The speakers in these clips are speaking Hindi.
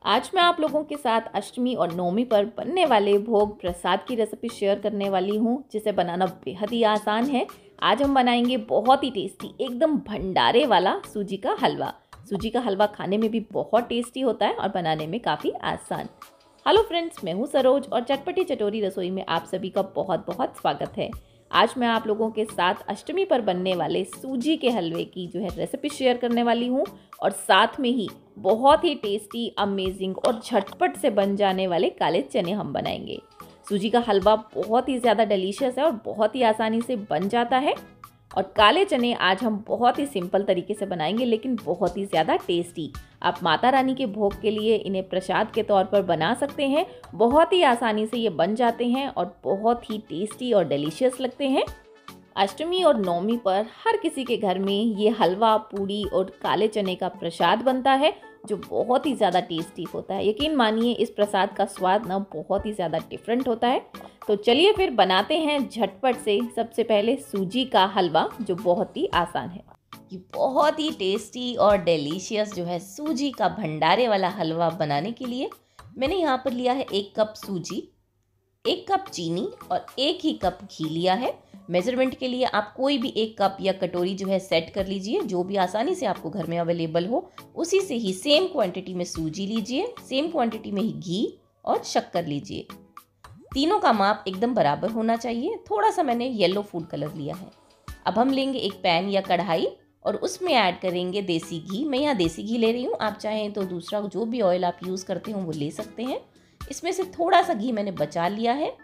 आज मैं आप लोगों के साथ अष्टमी और नवमी पर बनने वाले भोग प्रसाद की रेसिपी शेयर करने वाली हूँ, जिसे बनाना बेहद ही आसान है। आज हम बनाएंगे बहुत ही टेस्टी एकदम भंडारे वाला सूजी का हलवा। सूजी का हलवा खाने में भी बहुत टेस्टी होता है और बनाने में काफ़ी आसान। हेलो फ्रेंड्स, मैं हूँ सरोज और चटपटी चटोरी रसोई में आप सभी का बहुत बहुत स्वागत है। आज मैं आप लोगों के साथ अष्टमी पर बनने वाले सूजी के हलवे की रेसिपी शेयर करने वाली हूँ और साथ में ही बहुत ही टेस्टी, अमेजिंग और झटपट से बन जाने वाले काले चने हम बनाएंगे। सूजी का हलवा बहुत ही ज़्यादा डिलीशियस है और बहुत ही आसानी से बन जाता है। और काले चने आज हम बहुत ही सिंपल तरीके से बनाएंगे, लेकिन बहुत ही ज़्यादा टेस्टी। आप माता रानी के भोग के लिए इन्हें प्रसाद के तौर पर बना सकते हैं। बहुत ही आसानी से ये बन जाते हैं और बहुत ही टेस्टी और डिलीशियस लगते हैं। अष्टमी और नवमी पर हर किसी के घर में ये हलवा, पूड़ी और काले चने का प्रसाद बनता है, जो बहुत ही ज़्यादा टेस्टी होता है। यकीन मानिए, इस प्रसाद का स्वाद ना बहुत ही ज़्यादा डिफरेंट होता है। तो चलिए फिर बनाते हैं झटपट से। सबसे पहले सूजी का हलवा, जो बहुत ही आसान है। ये बहुत ही टेस्टी और डिलीशियस सूजी का भंडारे वाला हलवा बनाने के लिए मैंने यहाँ पर लिया है 1 कप सूजी, 1 कप चीनी और 1 ही कप घी लिया है। मेजरमेंट के लिए आप कोई भी 1 कप या कटोरी सेट कर लीजिए, जो भी आसानी से आपको घर में अवेलेबल हो। उसी से ही सेम क्वांटिटी में सूजी लीजिए, सेम क्वांटिटी में ही घी और शक्कर लीजिए। तीनों का माप एकदम बराबर होना चाहिए। थोड़ा सा मैंने येलो फूड कलर लिया है। अब हम लेंगे एक पैन या कढ़ाई और उसमें ऐड करेंगे देसी घी। मैं यहाँ देसी घी ले रही हूँ, आप चाहें तो दूसरा जो भी ऑयल आप यूज़ करते हो वो ले सकते हैं। इसमें से थोड़ा सा घी मैंने बचा लिया है।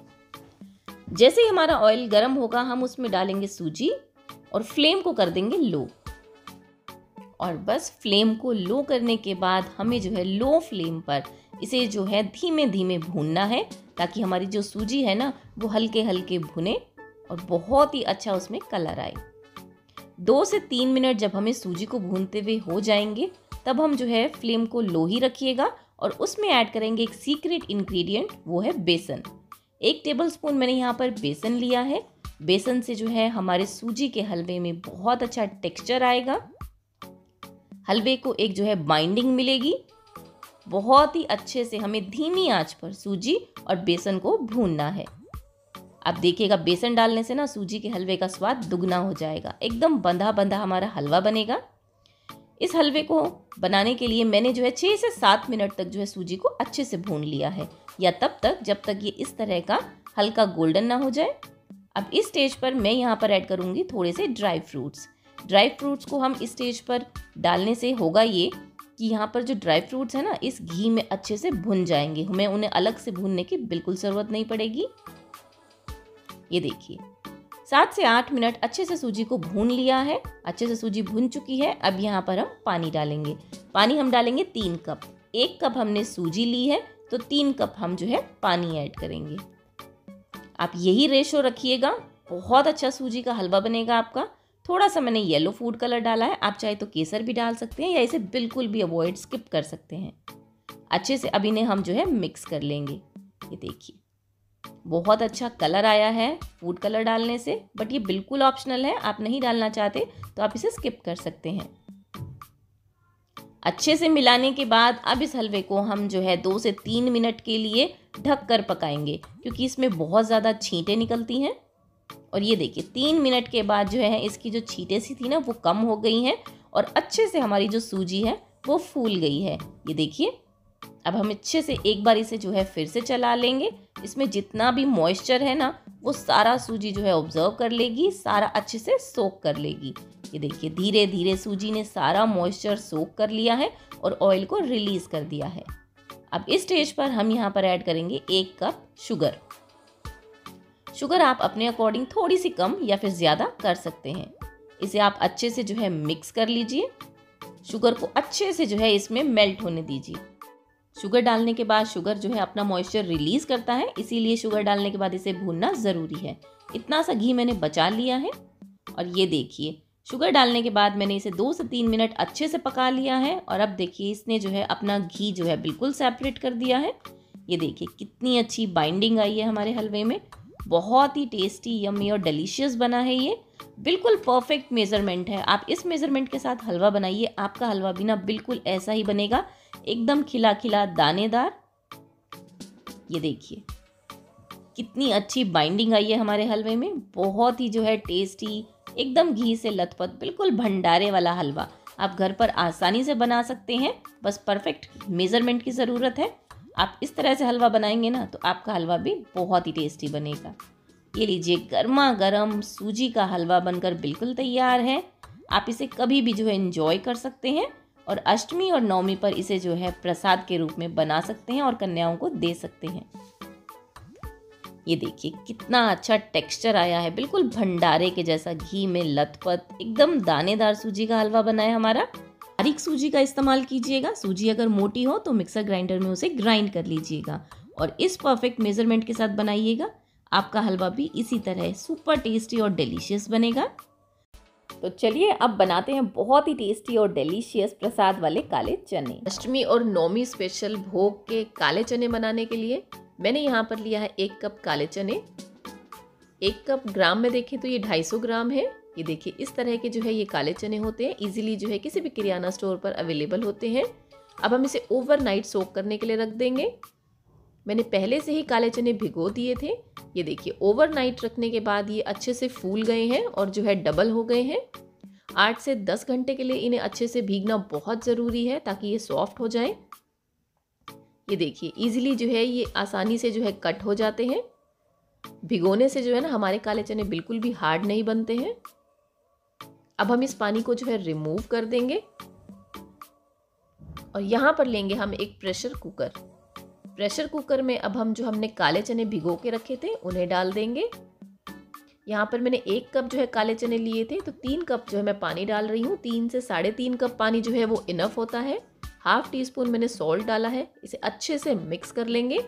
जैसे ही हमारा ऑयल गर्म होगा, हम उसमें डालेंगे सूजी और फ्लेम को कर देंगे लो। और बस फ्लेम को लो करने के बाद हमें लो फ्लेम पर इसे धीमे धीमे भूनना है, ताकि हमारी जो सूजी है ना, वो हल्के हल्के भुने और बहुत ही अच्छा उसमें कलर आए। 2 से 3 मिनट जब हमें सूजी को भूनते हुए हो जाएंगे, तब हम फ्लेम को लो ही रखिएगा और उसमें ऐड करेंगे एक सीक्रेट इंग्रेडिएंट, वो है बेसन। 1 टेबलस्पून मैंने यहाँ पर बेसन लिया है। बेसन से हमारे सूजी के हलवे में बहुत अच्छा टेक्सचर आएगा। हलवे को एक बाइंडिंग मिलेगी। बहुत ही अच्छे से हमें धीमी आंच पर सूजी और बेसन को भूनना है। अब देखिएगा, बेसन डालने से ना सूजी के हलवे का स्वाद दुगना हो जाएगा। एकदम बंधा बंधा हमारा हलवा बनेगा। इस हलवे को बनाने के लिए मैंने 6 से 7 मिनट तक सूजी को अच्छे से भून लिया है, या तब तक जब तक ये इस तरह का हल्का गोल्डन ना हो जाए। अब इस स्टेज पर मैं यहाँ पर ऐड करूँगी थोड़े से ड्राई फ्रूट्स। ड्राई फ्रूट्स को हम इस स्टेज पर डालने से होगा ये कि यहाँ पर जो ड्राई फ्रूट्स है ना, इस घी में अच्छे से भुन जाएंगे। हमें उन्हें अलग से भूनने की बिल्कुल ज़रूरत नहीं पड़ेगी। ये देखिए, 7 से 8 मिनट अच्छे से सूजी को भून लिया है। अच्छे से सूजी भुन चुकी है। अब यहाँ पर हम पानी डालेंगे। पानी हम डालेंगे 3 कप। 1 कप हमने सूजी ली है, तो 3 कप हम पानी ऐड करेंगे। आप यही रेशो रखिएगा, बहुत अच्छा सूजी का हलवा बनेगा आपका। थोड़ा सा मैंने येलो फूड कलर डाला है, आप चाहे तो केसर भी डाल सकते हैं या इसे बिल्कुल भी अवॉइड स्किप कर सकते हैं। अच्छे से अब इन्हें हम मिक्स कर लेंगे। ये देखिए, बहुत अच्छा कलर आया है फूड कलर डालने से, बट ये बिल्कुल ऑप्शनल है। आप नहीं डालना चाहते तो आप इसे स्किप कर सकते हैं। अच्छे से मिलाने के बाद अब इस हलवे को हम 2 से 3 मिनट के लिए ढक कर पकाएंगे, क्योंकि इसमें बहुत ज़्यादा छींटें निकलती हैं। और ये देखिए, 3 मिनट के बाद इसकी जो छींटें सी थी ना, वो कम हो गई हैं और अच्छे से हमारी जो सूजी है वो फूल गई है। ये देखिए, अब हम अच्छे से एक बार इसे फिर से चला लेंगे। इसमें जितना भी मॉइस्चर है ना, वो सारा सूजी ऑब्जर्व कर लेगी, सारा अच्छे से सोक कर लेगी। ये देखिए, धीरे धीरे सूजी ने सारा मॉइस्चर सोक कर लिया है और ऑयल को रिलीज कर दिया है। अब इस स्टेज पर हम यहाँ पर ऐड करेंगे 1 कप शुगर। शुगर आप अपने अकॉर्डिंग थोड़ी सी कम या फिर ज़्यादा कर सकते हैं। इसे आप अच्छे से मिक्स कर लीजिए। शुगर को अच्छे से इसमें मेल्ट होने दीजिए। शुगर डालने के बाद शुगर अपना मॉइस्चर रिलीज करता है, इसीलिए शुगर डालने के बाद इसे भूनना ज़रूरी है। इतना सा घी मैंने बचा लिया है। और ये देखिए, शुगर डालने के बाद मैंने इसे 2 से 3 मिनट अच्छे से पका लिया है। और अब देखिए, इसने अपना घी बिल्कुल सेपरेट कर दिया है। ये देखिए, कितनी अच्छी बाइंडिंग आई है हमारे हलवे में। बहुत ही टेस्टी, यम्मी और डिलीशियस बना है ये। बिल्कुल परफेक्ट मेज़रमेंट है। आप इस मेज़रमेंट के साथ हलवा बनाइए, आपका हलवा भी ना बिल्कुल ऐसा ही बनेगा एकदम खिला खिला दानेदार। ये देखिए कितनी अच्छी बाइंडिंग आई है हमारे हलवे में, बहुत ही जो है टेस्टी, एकदम घी से लथपथ, बिल्कुल भंडारे वाला हलवा आप घर पर आसानी से बना सकते हैं। बस परफेक्ट मेज़रमेंट की ज़रूरत है। आप इस तरह से हलवा बनाएंगे ना तो आपका हलवा भी बहुत ही टेस्टी बनेगा। ये लीजिए, गर्मा गर्म सूजी का हलवा बनकर बिल्कुल तैयार है। आप इसे कभी भी जो है एंजॉय कर सकते हैं और अष्टमी और नवमी पर इसे जो है प्रसाद के रूप में बना सकते हैं और कन्याओं को दे सकते हैं। ये देखिए कितना अच्छा टेक्सचर आया है, बिल्कुल भंडारे के जैसा, घी में लथपथ, एकदम दानेदार सूजी का हलवा बना है हमारा। बारीक सूजी का इस्तेमाल कीजिएगा। सूजी अगर मोटी हो तो मिक्सर ग्राइंडर में उसे ग्राइंड कर लीजिएगा और इस परफेक्ट मेजरमेंट के साथ बनाइएगा। आपका हलवा भी इसी तरह सुपर टेस्टी और डिलीशियस बनेगा। तो चलिए अब बनाते हैं बहुत ही टेस्टी और डिलीशियस प्रसाद वाले काले चने। अष्टमी और नवमी स्पेशल भोग के काले चने बनाने के लिए मैंने यहाँ पर लिया है 1 कप काले चने। 1 कप ग्राम में देखें तो ये 250 ग्राम है। ये देखिए इस तरह के जो है ये काले चने होते हैं, इजीली जो है किसी भी किराना स्टोर पर अवेलेबल होते हैं। अब हम इसे ओवरनाइट सोक करने के लिए रख देंगे। मैंने पहले से ही काले चने भिगो दिए थे। ये देखिए ओवरनाइट रखने के बाद ये अच्छे से फूल गए हैं और जो है डबल हो गए हैं। 8 से 10 घंटे के लिए इन्हें अच्छे से भीगना बहुत ज़रूरी है ताकि ये सॉफ्ट हो जाए। ये देखिए इजीली जो है ये आसानी से जो है कट हो जाते हैं। भिगोने से जो है ना हमारे काले चने बिल्कुल भी हार्ड नहीं बनते हैं। अब हम इस पानी को जो है रिमूव कर देंगे और यहाँ पर लेंगे हम एक प्रेशर कुकर। प्रेशर कुकर में अब हम जो हमने काले चने भिगो के रखे थे उन्हें डाल देंगे। यहाँ पर मैंने 1 कप जो है काले चने लिए थे तो 3 कप जो है मैं पानी डाल रही हूँ। 3 से 3.5 कप पानी जो है वो इनफ होता है। ½ टीस्पून मैंने सॉल्ट डाला है। इसे अच्छे से मिक्स कर लेंगे।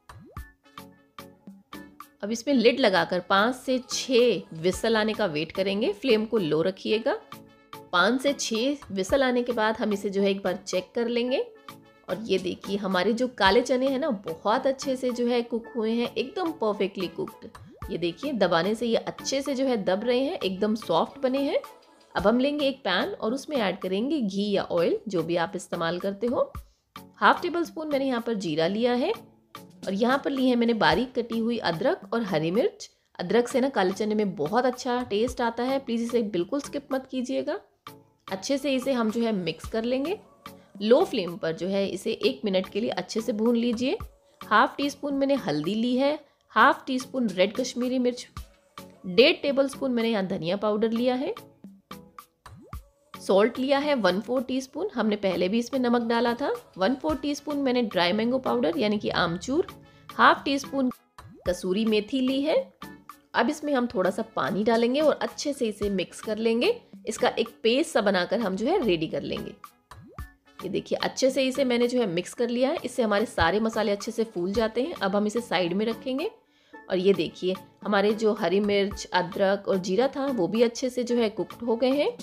अब इसमें लिड लगाकर 5 से 6 विसल आने का वेट करेंगे। फ्लेम को लो रखिएगा। 5 से 6 विसल आने के बाद हम इसे जो है एक बार चेक कर लेंगे और ये देखिए हमारे जो काले चने हैं ना बहुत अच्छे से जो है कुक हुए हैं, एकदम परफेक्टली कुक्ड। ये देखिए दबाने से ये अच्छे से जो है दब रहे हैं, एकदम सॉफ्ट बने हैं। अब हम लेंगे एक पैन और उसमें ऐड करेंगे घी या ऑयल, जो भी आप इस्तेमाल करते हो। ½ टेबल स्पून मैंने यहाँ पर जीरा लिया है और यहाँ पर ली है मैंने बारीक कटी हुई अदरक और हरी मिर्च। अदरक से ना काले चने में बहुत अच्छा टेस्ट आता है, प्लीज़ इसे बिल्कुल स्किप मत कीजिएगा। अच्छे से इसे हम जो है मिक्स कर लेंगे। लो फ्लेम पर जो है इसे 1 मिनट के लिए अच्छे से भून लीजिए। ½ टीस्पून मैंने हल्दी ली है, ½ टीस्पून रेड कश्मीरी मिर्च, 1.5 टेबल स्पून मैंने यहाँ धनिया पाउडर लिया है। सॉल्ट लिया है 1/4 टीस्पून, हमने पहले भी इसमें नमक डाला था। 1/4 टीस्पून मैंने ड्राई मैंगो पाउडर यानी कि आमचूर, ½ टीस्पून कसूरी मेथी ली है। अब इसमें हम थोड़ा सा पानी डालेंगे और अच्छे से इसे मिक्स कर लेंगे। इसका एक पेस्ट सा बनाकर हम जो है रेडी कर लेंगे। ये देखिए अच्छे से इसे मैंने जो है मिक्स कर लिया है। इससे हमारे सारे मसाले अच्छे से फूल जाते हैं। अब हम इसे साइड में रखेंगे और ये देखिए हमारे जो हरी मिर्च, अदरक और जीरा था वो भी अच्छे से जो है कुक्ड हो गए हैं।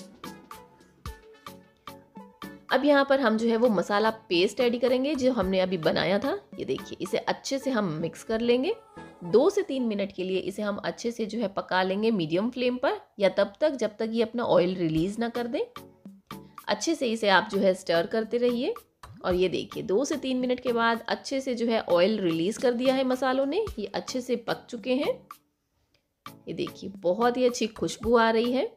अब यहाँ पर हम जो है वो मसाला पेस्ट ऐड करेंगे जो हमने अभी बनाया था। ये देखिए इसे अच्छे से हम मिक्स कर लेंगे। 2 से 3 मिनट के लिए इसे हम अच्छे से जो है पका लेंगे मीडियम फ्लेम पर, या तब तक जब तक ये अपना ऑयल रिलीज ना कर दे। अच्छे से इसे आप जो है स्टर करते रहिए और ये देखिए 2 से 3 मिनट के बाद अच्छे से जो है ऑयल रिलीज कर दिया है मसालों ने। ये अच्छे से पक चुके हैं। ये देखिए बहुत ही अच्छी खुशबू आ रही है।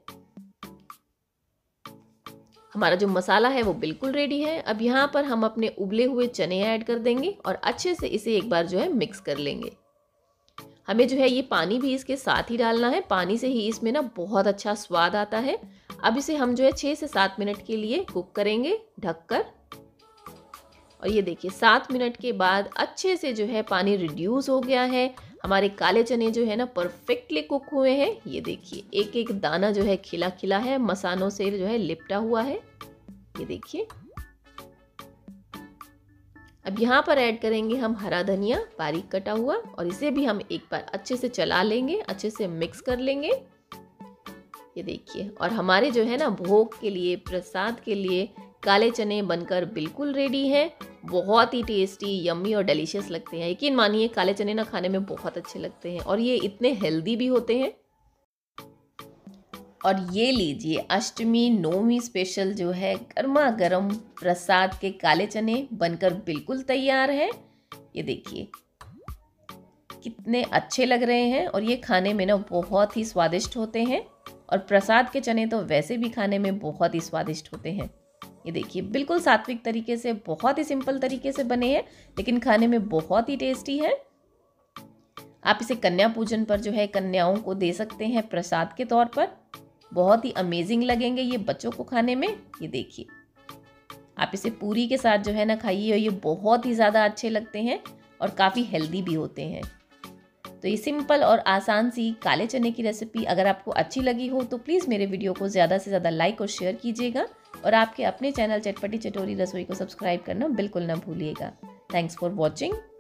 हमारा जो मसाला है वो बिल्कुल रेडी है। अब यहाँ पर हम अपने उबले हुए चने ऐड कर देंगे और अच्छे से इसे एक बार जो है मिक्स कर लेंगे। हमें जो है ये पानी भी इसके साथ ही डालना है। पानी से ही इसमें ना बहुत अच्छा स्वाद आता है। अब इसे हम जो है 6 से 7 मिनट के लिए कुक करेंगे ढककर। और ये देखिए 7 मिनट के बाद अच्छे से जो है पानी रिड्यूस हो गया है। हमारे काले चने जो है ना परफेक्टली कुक हुए हैं। ये देखिए एक एक दाना जो है खिला खिला है, मसालों से जो है लिपटा हुआ है। ये देखिए अब यहाँ पर ऐड करेंगे हम हरा धनिया बारीक कटा हुआ और इसे भी हम एक बार अच्छे से चला लेंगे, अच्छे से मिक्स कर लेंगे। ये देखिए और हमारे जो है ना भोग के लिए, प्रसाद के लिए काले चने बनकर बिल्कुल रेडी हैं। बहुत ही टेस्टी, यम्मी और डिलीशियस लगते हैं। यकीन मानिए काले चने ना खाने में बहुत अच्छे लगते हैं और ये इतने हेल्दी भी होते हैं। और ये लीजिए अष्टमी नवमी स्पेशल जो है गर्मा गर्म प्रसाद के काले चने बनकर बिल्कुल तैयार है। ये देखिए कितने अच्छे लग रहे हैं और ये खाने में ना बहुत ही स्वादिष्ट होते हैं। और प्रसाद के चने तो वैसे भी खाने में बहुत ही स्वादिष्ट होते हैं। ये देखिए बिल्कुल सात्विक तरीके से, बहुत ही सिंपल तरीके से बने हैं, लेकिन खाने में बहुत ही टेस्टी है। आप इसे कन्या पूजन पर जो है कन्याओं को दे सकते हैं प्रसाद के तौर पर। बहुत ही अमेजिंग लगेंगे ये बच्चों को खाने में। ये देखिए आप इसे पूरी के साथ जो है ना खाइए और ये बहुत ही ज़्यादा अच्छे लगते हैं और काफ़ी हेल्दी भी होते हैं। तो ये सिंपल और आसान सी काले चने की रेसिपी अगर आपको अच्छी लगी हो तो प्लीज़ मेरे वीडियो को ज़्यादा से ज़्यादा लाइक और शेयर कीजिएगा और आपके अपने चैनल चटपटी चटोरी रसोई को सब्सक्राइब करना बिल्कुल ना भूलिएगा। Thanks for watching.